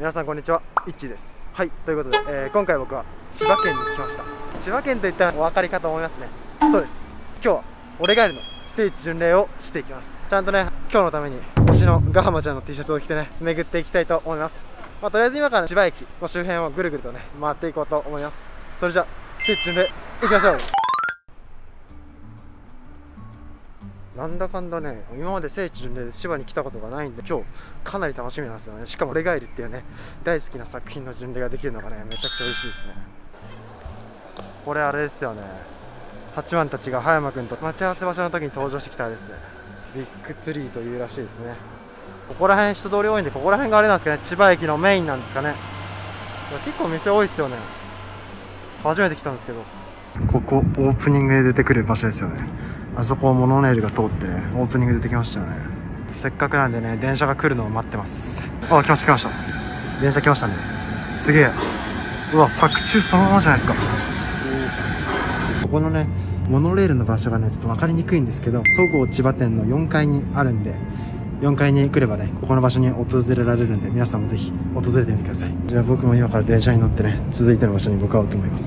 皆さんこんにちは、いっちーです。はい、ということで、今回僕は千葉県に来ました。千葉県といったらお分かりかと思いますね。そうです。今日は俺ガエルの聖地巡礼をしていきます。ちゃんとね、今日のために推しのガハマちゃんの T シャツを着てね、巡っていきたいと思います。とりあえず今から千葉駅の周辺をぐるぐるとね、回っていこうと思います。それじゃあ聖地巡礼行きましょう。なんだかんだね、今まで聖地巡礼で千葉に来たことがないんで、今日かなり楽しみなんですよね。しかも俺ガエルっていうね、大好きな作品の巡礼ができるのがね、めちゃくちゃ嬉しいですね。これあれですよね、八幡たちが葉山君と待ち合わせ場所の時に登場してきたあれですね。ビッグツリーというらしいですね。ここら辺人通り多いんで、ここら辺があれなんですかね、千葉駅のメインなんですかね。結構店多いですよね。初めて来たんですけど、ここオープニングで出てくる場所ですよね。あそこをモノレールが通ってね、オープニング出てきましたよね。せっかくなんでね、電車が来るのを待ってます。あ、来ました来ました。電車来ましたね。すげえ。うわ、作中そのままじゃないですか。ここのね、モノレールの場所がね、ちょっと分かりにくいんですけど、そごう千葉店の4階にあるんで、4階に来ればね、ここの場所に訪れられるんで、皆さんもぜひ訪れてみてください。じゃあ僕も今から電車に乗ってね、続いての場所に向かおうと思います。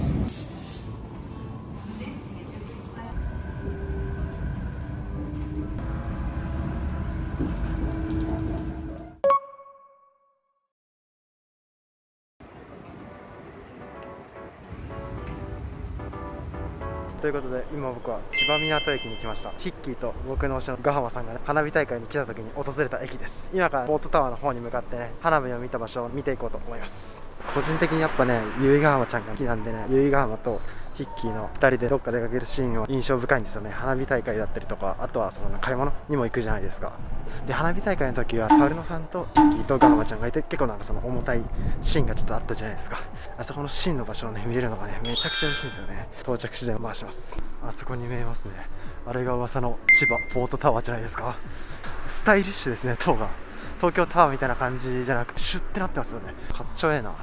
ということで、今僕は千葉湊駅に来ました。ヒッキーと僕の推しのガハマさんがね、花火大会に来た時に訪れた駅です。今からポートタワーの方に向かってね、花火を見た場所を見ていこうと思います。個人的にやっぱね、由比ガハマちゃんが好きなんでね、由比ガハマとヒッキーの2人でどっか出かけるシーンは印象深いんですよね。花火大会だったりとか、あとはその買い物にも行くじゃないですか。で、花火大会の時は春野さんとヒッキーとガハマちゃんがいて、結構なんかその重たいシーンがちょっとあったじゃないですか。あそこのシーンの場所をね、見れるのがね、めちゃくちゃ嬉しいんですよね。到着次第回します。あそこに見えますね。あれが噂の千葉ポートタワーじゃないですか。スタイリッシュですね、塔が。東京タワーみたいな感じじゃなくて、シュッてなってますよね。かっちょええな。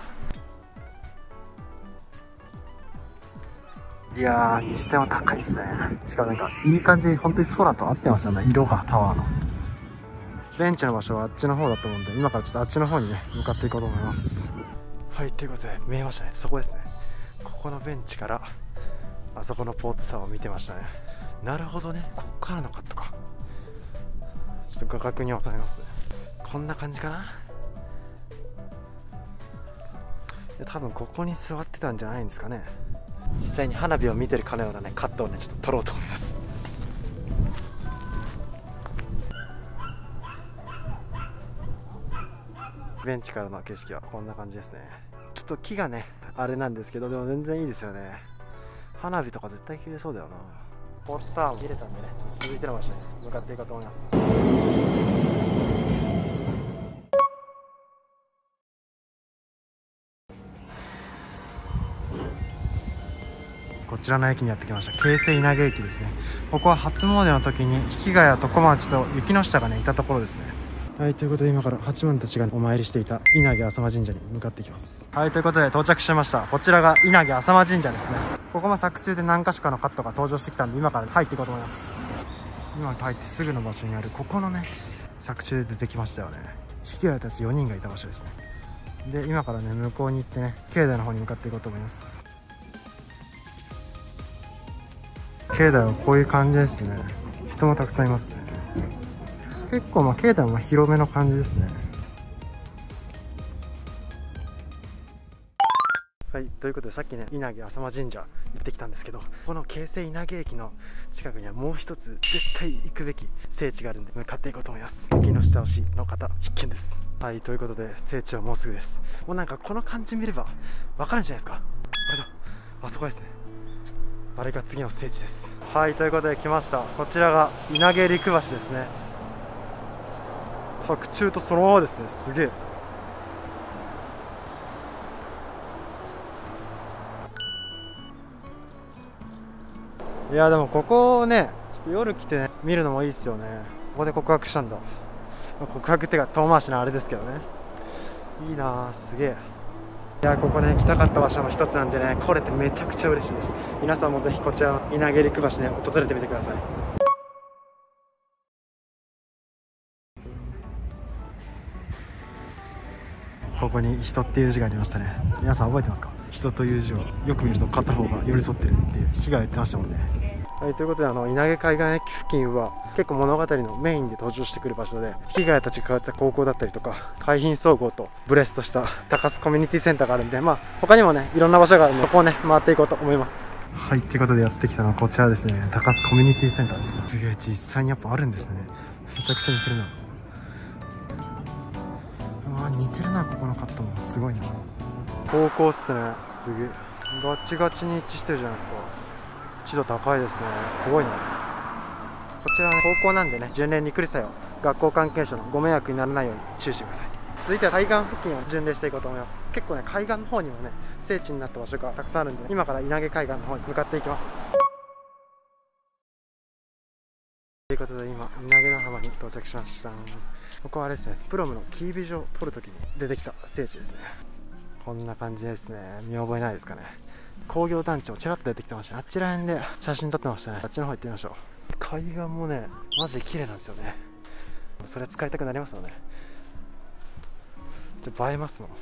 いやー、にしても高いっすね。しかもなんかいい感じに本当に空と合ってますよね、色が。タワーのベンチの場所はあっちの方だと思うんで、今からちょっとあっちの方にね、向かっていこうと思います。はい、ということで見えましたね。そこですね。ここのベンチからあそこのポートタワーを見てましたね。なるほどね、こっからのカットか。ちょっと画角に収めますね。こんな感じかな。多分ここに座ってたんじゃないんですかね。実際に花火を見てるかのようなね、カットをね、ちょっと撮ろうと思います。ベンチからの景色はこんな感じですね。ちょっと木がねあれなんですけど、でも全然いいですよね。花火とか絶対切れそうだよな。ポートタワーも切れたんでね、続いての場所に向かっていこうと思います。こちらの駅にやってきました。京成稲毛駅ですね。ここは初詣の時に引ヶ谷と小町と雪の下がねいたところですね。はい、ということで今から八幡たちがお参りしていた稲毛浅間神社に向かっていきます。はい、ということで到着しました。こちらが稲毛浅間神社ですね。ここも作中で何か所かのカットが登場してきたんで、今から入っていこうと思います。今入ってすぐの場所にあるここのね、作中で出てきましたよね。引ヶ谷たち4人がいた場所ですね。で、今からね向こうに行ってね、境内の方に向かっていこうと思います。境内はこういう感じですね。人もたくさんいますね。結構境内も広めの感じですね。はい、ということでさっきね、稲毛浅間神社行ってきたんですけど、この京成稲毛駅の近くにはもう一つ絶対行くべき聖地があるんで、向かっていこうと思います。雪の下推しの方必見です。はい、ということで聖地はもうすぐです。もうなんかこの感じ見れば分かるんじゃないですか。あれだ、あそこですね。あれが次の聖地です。はい、ということで来ました。こちらが稲毛陸橋ですね。作中とそのままですね。すげえ。いやでもここをね、ちょっと夜来て、ね、見るのもいいっすよね。ここで告白したんだ。告白ってか遠回しなあれですけどね。いいなあ、すげえ。いやここね来たかった場所の一つなんでね、来れてめちゃくちゃ嬉しいです。皆さんもぜひこちらの稲毛陸橋ね、訪れてみてください。 ここに人っていう字がありましたね。皆さん覚えてますか？人という字をよく見ると片方が寄り添ってるっていう日が言ってましたもんね。はい、ということで稲毛海岸駅付近は結構物語のメインで登場してくる場所で、日ヶ谷たちが通った高校だったりとか海浜総合とブレスとした高須コミュニティセンターがあるんで、他にもねいろんな場所があるので、ここをね回っていこうと思います。はい、ということでやってきたのはこちらですね。高須コミュニティセンターです。すげえ、実際にやっぱあるんですね。めちゃくちゃ似てるな。うわ、似てるな、ここのカットもすごいな。高校っすね。すげえガチガチに一致してるじゃないですか。知度高いですね。すごいな。こちらはね高校なんでね、巡礼に来る際は学校関係者のご迷惑にならないように注意してください。続いては海岸付近を巡礼していこうと思います。結構ね海岸の方にもね聖地になった場所がたくさんあるんで、今から稲毛海岸の方に向かっていきます。ということで今稲毛の浜に到着しました。ここはあれですね、プロムのキービジョを撮るときに出てきた聖地ですね。こんな感じですね。見覚えないですかね。工業団地もちらっと出てきてましたね。あちら辺で写真撮ってましたね。あっちの方行ってみましょう。海岸もねマジで綺麗なんですよね。それ使いたくなりますよね。映えますもん。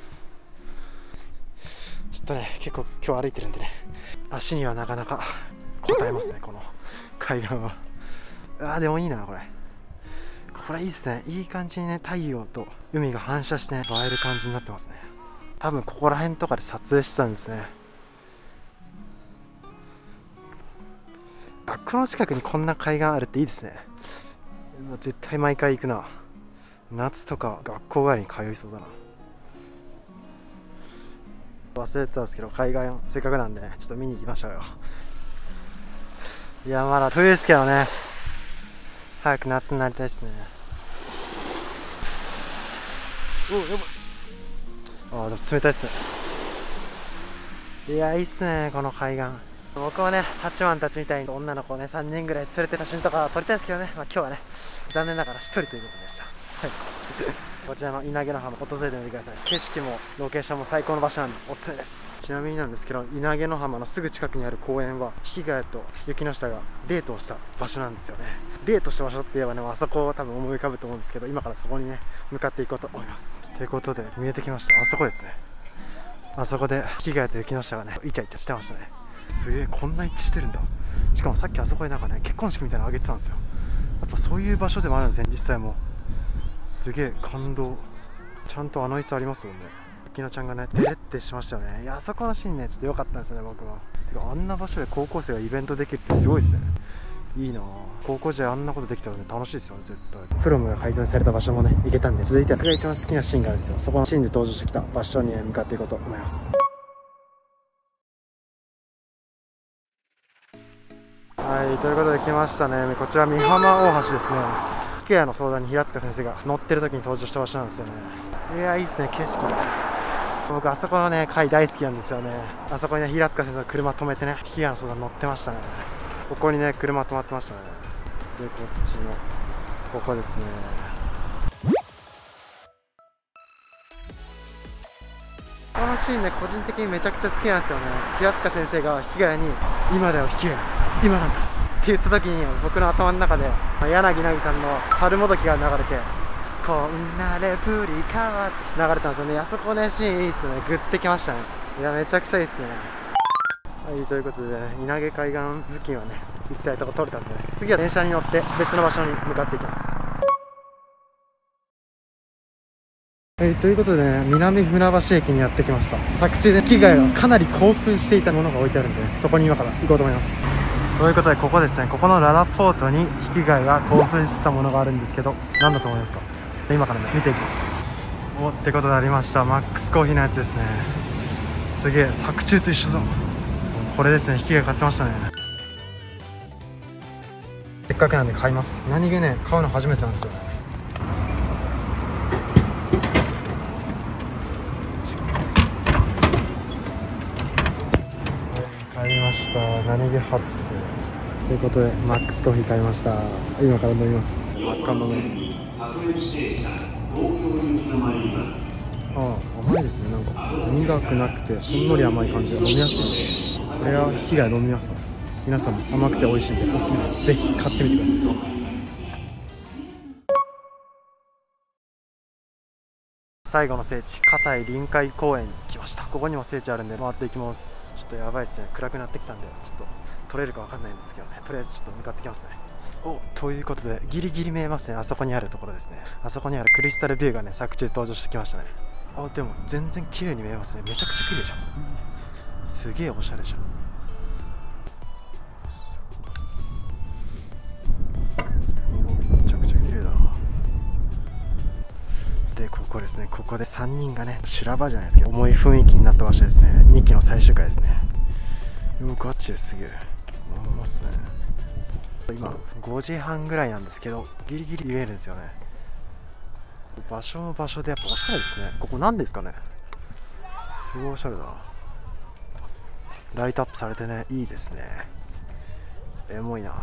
ちょっとね結構今日歩いてるんでね、足にはなかなか応えますね、この海岸は。でもいいな、これいいですね。いい感じにね太陽と海が反射してね映える感じになってますね。多分ここら辺とかで撮影してたんですね。学校の近くにこんな海岸あるっていいですね。絶対毎回行くな。夏とか学校帰りに通いそうだな。忘れてたんですけど、海岸せっかくなんでねちょっと見に行きましょうよ。いやまだ冬ですけどね、早く夏になりたいですね。お、やばい。でも冷たいっすね。いやいいっすね、この海岸。僕もね八幡たちみたいに女の子をね3人ぐらい連れて写真とか撮りたいですけどね、今日はね残念ながら1人ということでした。はいこちらの稲毛の浜訪れてみてください。景色もロケーションも最高の場所なんでおすすめです。ちなみになんですけど、稲毛の浜のすぐ近くにある公園は日ヶ谷と雪の下がデートをした場所なんですよね。デートした場所って言えばね、あそこを多分思い浮かぶと思うんですけど、今からそこにね向かっていこうと思います。ということで見えてきました。あそこですね。あそこで日ヶ谷と雪の下がねイチャイチャしてましたね。すげえ、こんな一致してるんだ。しかもさっきあそこでなんかね結婚式みたいなのあげてたんですよ。やっぱそういう場所でもあるんですね、実際も。すげえ感動。ちゃんと椅子ありますもんね。きのちゃんがねデレってしましたよね。いや、あそこのシーンねちょっと良かったんですよね、僕も。てかあんな場所で高校生がイベントできるってすごいですね。いいなぁ。高校時代あんなことできたらね楽しいですよね、絶対。プロムが改善された場所もね行けたんで、続いては僕が一番好きなシーンがあるんですよ。そこのシーンで登場してきた場所に、ね、向かっていこうと思います。はい、ということで来ましたね。こちら美浜大橋ですね。日ヶ谷の相談に平塚先生が乗ってる時に登場した場所なんですよね。いやいいですね、景色が。僕あそこのね階大好きなんですよね。あそこにね平塚先生の車止めてね日ヶ谷の相談乗ってましたね。ここにね車止まってましたね。でこっちのここですね。このシーンね個人的にめちゃくちゃ好きなんですよね。平塚先生が日ヶ谷に今だよ日ヶ谷今なんだって言った時に、僕の頭の中で柳凪さんの春もどきが流れて、こんなレプリカはって流れたんですよね。あそこねシーンいいっすね。グッてきましたね。いやめちゃくちゃいいっすね。はい、ということで、ね、稲毛海岸付近はね行きたいとこ撮れたんで、ね、次は電車に乗って別の場所に向かっていきます。はい、ということでね南船橋駅にやってきました。作中で日ヶ谷がかなり興奮していたものが置いてあるんで、ね、そこに今から行こうと思います。ということでここですね、ここのララポートに日ヶ谷が興奮したものがあるんですけど、何だと思いますか？今からね見ていきます。おってことでありました、マックスコーヒーのやつですね。すげえ、作中と一緒だ。これですね、日ヶ谷買ってましたね。せっかくなんで買います。何気ね買うの初めてなんですよね。買いました。何気初ということでマックスコーヒー買いました。今から飲みます。赤豆です甘いですね。なんか苦くなくてほんのり甘い感じで飲みやすいです。これは日ヶ谷飲みますね。皆さんも甘くて美味しいんでおすすめです。ぜひ買ってみてください。 最後の聖地葛西臨海公園に来ました。ここにも聖地あるんで回っていきます。ちょっとやばいですね、暗くなってきたんでちょっと撮れるか分かんないんですけどね、とりあえずちょっと向かってきますね。お、ということでギリギリ見えますね。あそこにあるところですね。あそこにあるクリスタルビューがね、作中登場してきましたね。あ、でも全然綺麗に見えますね。めちゃくちゃ綺麗じゃん。すげえおしゃれじゃん。めちゃくちゃ綺麗だな。で、ここですね。ここで3人がね、修羅場じゃないですけど重い雰囲気になった場所ですね。2期の最終回ですね。ガチですげえ思いますね。今5時半ぐらいなんですけど、ギリギリ見えるんですよね。場所も場所でやっぱおしゃれですね。ここ何ですかね、すごいおしゃれだな。ライトアップされてね、いいですね。エモいな。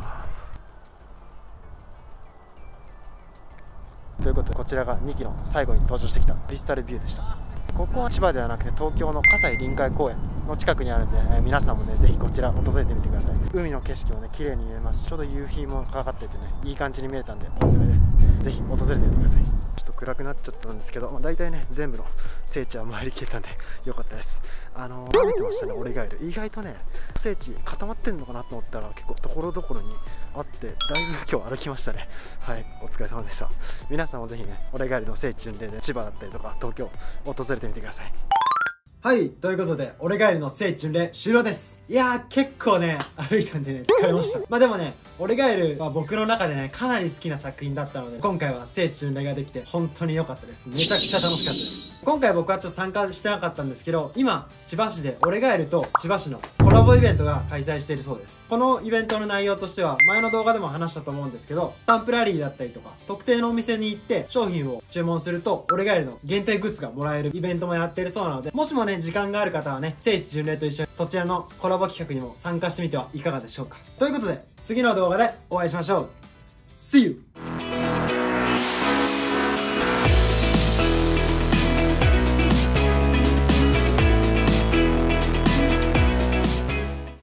ということで、こちらが2期の最後に登場してきたクリスタルビューでした。ここは千葉ではなくて東京の葛西臨海公園の近くにあるんで、皆さんもねぜひこちら訪れてみてください。海の景色もね綺麗に見えますし、ちょうど夕日もかかっててね、いい感じに見えたんでおすすめです。ぜひ訪れてみてください。ちょっと暗くなっちゃったんですけど、大体ね全部の聖地は回りきれたんでよかったです。見てましたね、オレガエル。意外とね聖地固まってんのかなと思ったら結構ところどころにあって、だいぶ今日歩きましたね。はい、お疲れ様でした。皆さんもぜひねオレガエルの聖地巡礼で千葉だったりとか東京訪れてみてください。はい、ということで、オレガエルの聖地巡礼終了です。いやー、結構ね、歩いたんでね、疲れました。でもね、オレガエルは僕の中でね、かなり好きな作品だったので、今回は聖地巡礼ができて、本当に良かったです。めちゃくちゃ楽しかったです。今回僕はちょっと参加してなかったんですけど、今、千葉市でオレガエルと千葉市のコラボイベントが開催しているそうです。このイベントの内容としては、前の動画でも話したと思うんですけど、スタンプラリーだったりとか、特定のお店に行って商品を注文すると、オレガエルの限定グッズがもらえるイベントもやっているそうなので、もしもね、時間がある方はね、聖地巡礼と一緒にそちらのコラボ企画にも参加してみてはいかがでしょうか。ということで、次の動画でお会いしましょう。See you!